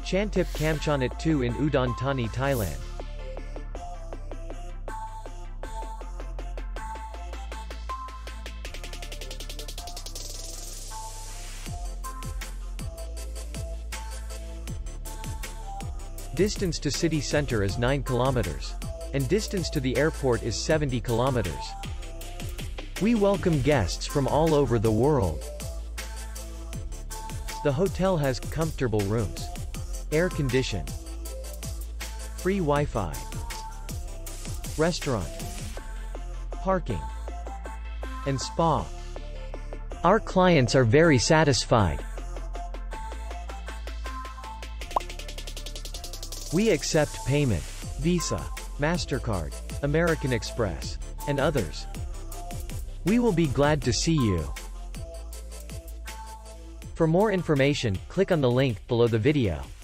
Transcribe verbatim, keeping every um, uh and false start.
Chantip Khamchanot two in Udon Thani, Thailand. Distance to city center is nine kilometers. And distance to the airport is seventy kilometers. We welcome guests from all over the world. The hotel has comfortable rooms, air condition, free Wi-Fi, restaurant, parking, and spa. Our clients are very satisfied. We accept payment, Visa, MasterCard, American Express, and others. We will be glad to see you. For more information, click on the link below the video.